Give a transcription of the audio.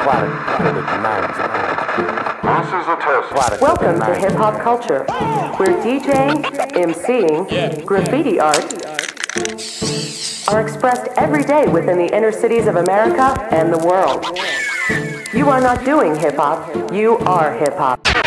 Welcome to Hip Hop Culture, where DJing, MCing, graffiti art are expressed every day within the inner cities of America and the world. You are not doing hip hop, you are hip hop.